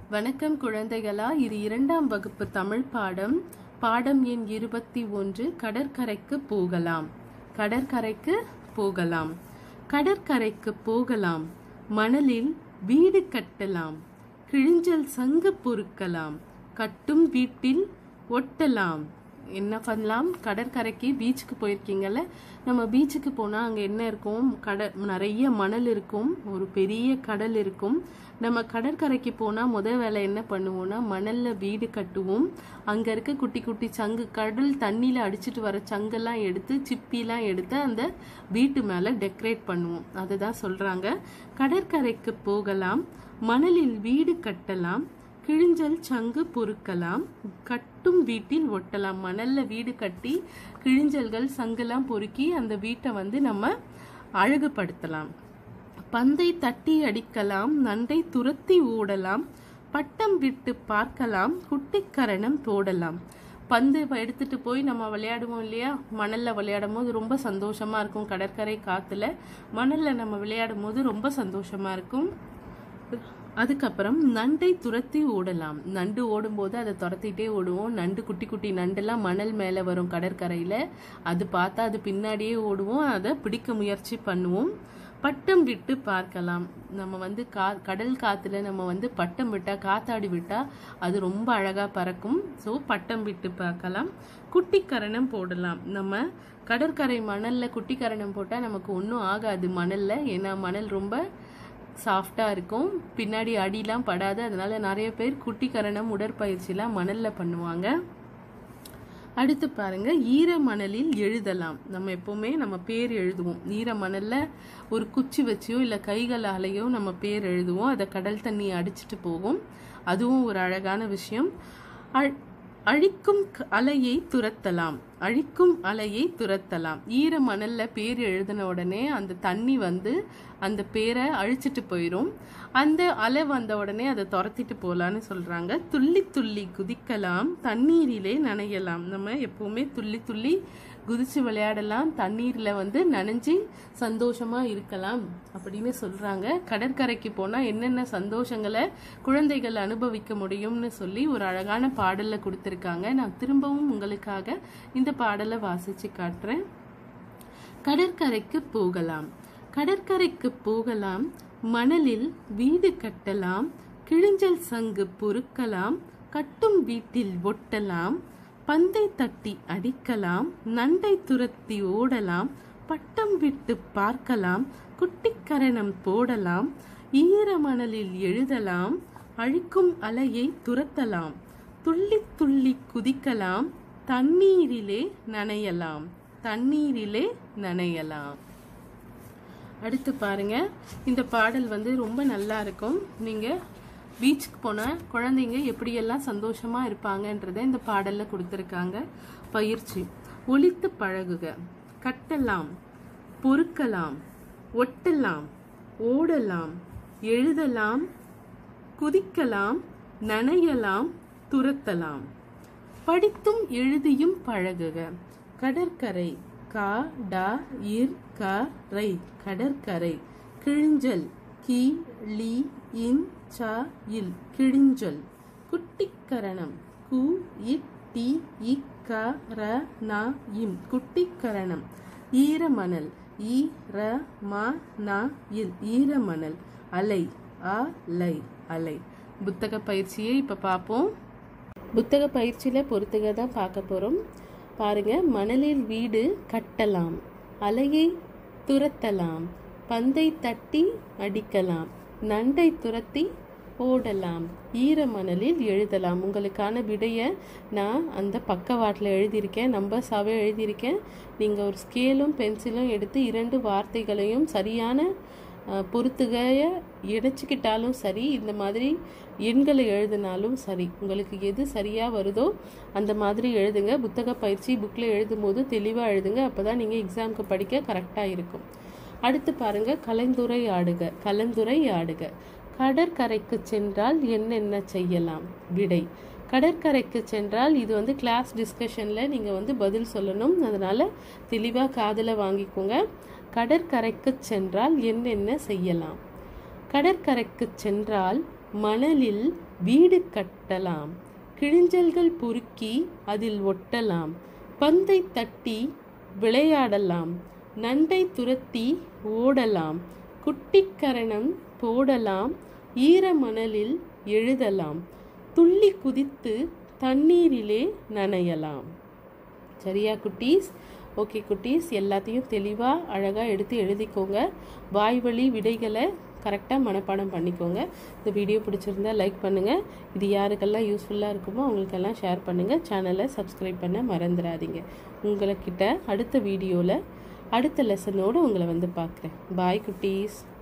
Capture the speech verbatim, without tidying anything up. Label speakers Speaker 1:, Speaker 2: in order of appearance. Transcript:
Speaker 1: வணக்கம் குழந்தைகளா, இது இரண்டாம் வகுப்பு தமிழ் பாடம். பாடம் எண் இருபத்தி ஒன்று. கடற்கரைக்கு போகலாம். கடற்கரைக்கு போகலாம். கடற்கரைக்கு போகலாம். மணலில் வீடு கட்டலாம். கிழிஞ்சல் சங்கு பொறுக்கலாம். கட்டும் வீட்டில் ஒட்டலாம். என்ன பண்ணலாம்? கடற்கரைக்கு, பீச்சுக்கு போயிருக்கீங்கல்ல. நம்ம பீச்சுக்கு போனால் அங்கே என்ன இருக்கும்? கடல், நிறைய மணல் இருக்கும், ஒரு பெரிய கடல் இருக்கும். நம்ம கடற்கரைக்கு போனால் முதல் வேலை என்ன பண்ணுவோம்னா, மணலில் வீடு கட்டுவோம். அங்கே இருக்க குட்டி குட்டி சங்கு, கடல் தண்ணியில் அடிச்சுட்டு வர சங்கெல்லாம் எடுத்து, சிப்பிலாம் எடுத்து அந்த வீட்டு மேலே டெக்கரேட் பண்ணுவோம். அதுதான் சொல்கிறாங்க. கடற்கரைக்கு போகலாம். மணலில் வீடு கட்டலாம். கிழிஞ்சல் சங்கு பொறுக்கலாம். கட்டும் வீட்டில் ஒட்டலாம். மணல்ல வீடு கட்டி கிழிஞ்சல்கள் சங்கெல்லாம் பொறுக்கி அந்த வீட்டை வந்து நம்ம அழகுபடுத்தலாம். பந்தை தட்டி அடிக்கலாம். நண்டை துரத்தி ஓடலாம். பட்டம் விட்டு பார்க்கலாம். குட்டிக்கரணம் போடலாம். பந்து எடுத்துட்டு போய் நம்ம விளையாடுவோம் இல்லையா? மணல்ல விளையாடும் போது ரொம்ப சந்தோஷமா இருக்கும். கடற்கரை காத்துல மணல்ல நம்ம விளையாடும் போது ரொம்ப சந்தோஷமா இருக்கும். அதுக்கப்புறம் நண்டை துரத்தி ஓடலாம். நண்டு ஓடும்போது அதை துரத்திட்டே ஓடுவோம். நண்டு, குட்டி குட்டி நண்டெல்லாம் மணல் மேலே வரும் கடற்கரையில். அது பார்த்தா அது பின்னாடியே ஓடுவோம். அதை பிடிக்க முயற்சி பண்ணுவோம். பட்டம் விட்டு பார்க்கலாம். நம்ம வந்து கா கடல் காற்றுல நம்ம வந்து பட்டம் விட்டால், காத்தாடி விட்டால் அது ரொம்ப அழகாக பறக்கும். ஸோ பட்டம் விட்டு பார்க்கலாம். குட்டிக்கரணம் போடலாம். நம்ம கடற்கரை மணலில் குட்டிக்கரணம் போட்டால் நமக்கு ஒன்றும் ஆகாது மணலில். ஏன்னா மணல் ரொம்ப சாஃப்டாக இருக்கும், பின்னாடி அடிலாம் படாது. அதனால நிறைய பேர் குட்டிக்கரணம் உடற்பயிற்சிலாம் மணலில் பண்ணுவாங்க. அடுத்து பாருங்க, ஈர மணலில் எழுதலாம். நம்ம எப்பவுமே நம்ம பேர் எழுதுவோம். ஈர மணலில் ஒரு குச்சி வச்சியோ இல்லை கைகளாலேயோ நம்ம பேர் எழுதுவோம். அதை கடல் தண்ணி அடிச்சுட்டு போகும். அதுவும் ஒரு அழகான விஷயம். அழிக்கும் அலையை துரத்தலாம். அழிக்கும் அலையை துரத்தலாம். ஈர மணல்ல பேர் எழுதின உடனே அந்த தண்ணி வந்து அந்த பேரை அழிச்சிட்டு போயிடும். அந்த அலை வந்த உடனே அதை துரத்திட்டு போகலான்னு சொல்றாங்க. துள்ளி துள்ளி குதிக்கலாம். தண்ணீரிலே நனையலாம். நம்ம எப்பவுமே துள்ளி துள்ளி குதிச்சு விளையாடலாம். தண்ணீர்ல வந்து நனைஞ்சி சந்தோஷமா இருக்கலாம் அப்படின்னு சொல்றாங்க. கடற்கரைக்கு போனா என்னென்ன சந்தோஷங்களை குழந்தைகள் அனுபவிக்க முடியும்னு சொல்லி ஒரு அழகான பாடல்ல கொடுத்திருக்காங்க. நான் திரும்பவும் உங்களுக்காக இந்த பாடலை வாசிச்சு காட்டுறேன். கடற்கரைக்கு போகலாம். கடற்கரைக்கு போகலாம். மணலில் வீடு கட்டலாம். கிழிஞ்சல் சங்கு பொறுக்கலாம். கட்டும் வீட்டில் ஒட்டலாம். பந்தை தட்டி அடிக்கலாம். நண்டை துரத்தி ஓடலாம். பட்டம் விட்டு பார்க்கலாம். குட்டிக்கரணம் போடலாம். ஈர மணலில் எழுதலாம். அழிக்கும் அலையை துரத்தலாம். துள்ளி துள்ளி குதிக்கலாம். தண்ணீரிலே நனையலாம். தண்ணீரிலே நனையலாம். அடுத்து பாருங்க, இந்த பாடல் வந்து ரொம்ப நல்லா இருக்கும். நீங்க பீச்சுக்கு போன குழந்தைங்க எப்படியெல்லாம் சந்தோஷமா இருப்பாங்கன்றத இந்த பாடல்ல கொடுத்துருக்காங்க. பயிற்சி: ஒலித்து பழகுக. கட்டலாம், பொறுக்கலாம், ஒட்டலாம், ஓடலாம், எழுதலாம், குதிக்கலாம், நனையலாம், துரத்தலாம். படித்தும் எழுதியும் பழகுக. கடற்கரை, கா டா இர் க ரை, கடற்கரை. கிழிஞ்சல், கி லி இன் ச இல், கிழிஞ்சல். குட்டிக்கரணம், கு இட் டி இ க ர ந இம், குட்டிக்கரணம். ஈரமணல், இ ர ம ந இல், ஈரமணல். அலை, அ லை, அலை. புத்தக பயிற்சியை இப்ப பார்ப்போம். புத்தக பயிற்சியில பொறுத்துக தான் பார்க்க போறோம். பாருங்க, மணலில் வீடு கட்டலாம். அலையை துரத்தலாம். பந்தை தட்டி அடிக்கலாம். நண்டை துரத்தி ஓடலாம். ஈர மணலில் எழுதலாம். உங்களுக்கான விடைய நான் அந்த பக்கவாட்டில் எழுதியிருக்கேன், நம்பர்ஸாகவே எழுதியிருக்கேன். நீங்கள் ஒரு ஸ்கேலும் பென்சிலும் எடுத்து இரண்டு வார்த்தைகளையும் சரியான பொறுத்துகைய இணைச்சிக்கிட்டாலும் சரி, இந்த மாதிரி எண்களை எழுதினாலும் சரி, உங்களுக்கு எது சரியாக வருதோ அந்த மாதிரி எழுதுங்க. புத்தக பயிற்சி புக்கில் எழுதும் போது தெளிவாக எழுதுங்க. அப்போ தான் நீங்கள் எக்ஸாமுக்கு படிக்க கரெக்டாக இருக்கும். அடுத்து பாருங்க, கலந்துரையாடுக. கலந்துரையாடுக. கடற்கரைக்கு சென்றால் என்னென்ன செய்யலாம்? விடை: கடற்கரைக்கு சென்றால், இது வந்து கிளாஸ் டிஸ்கஷனில் நீங்கள் வந்து பதில் சொல்லணும். அதனால் தெளிவாக காதில் வாங்கிக்கோங்க. கடற்கரைக்கு சென்றால் என்னென்ன செய்யலாம்? கடற்கரைக்கு சென்றால் மணலில் வீடு கட்டலாம், கிழிஞ்சல்கள் பொறுக்கி அதில் ஒட்டலாம், பந்தை தட்டி விளையாடலாம், நண்டை துரத்தி ஓடலாம், குட்டிக்கரணம் போடலாம், ஈர மணலில் எழுதலாம், துள்ளி குதித்து தண்ணீரிலே நனையலாம். சரியா குட்டீஸ்? ஓகே குட்டீஸ், எல்லாத்தையும் தெளிவாக அழகாக எடுத்து எழுதிக்கோங்க. வாய்வழி விடைகளை கரெக்டாக மனப்பாடம் பண்ணிக்கோங்க. இந்த வீடியோ பிடிச்சிருந்தா லைக் பண்ணுங்கள். இது யாருக்கெல்லாம் யூஸ்ஃபுல்லாக இருக்குமோ அவங்களுக்கெல்லாம் ஷேர் பண்ணுங்கள். சேனலை சப்ஸ்கிரைப் பண்ண மறந்துடாதீங்க. உங்கள்கிட்ட அடுத்த வீடியோவில் அடுத்த லெசனோடு உங்களை வந்து பார்க்குறேன். பாய் குட்டீஸ்.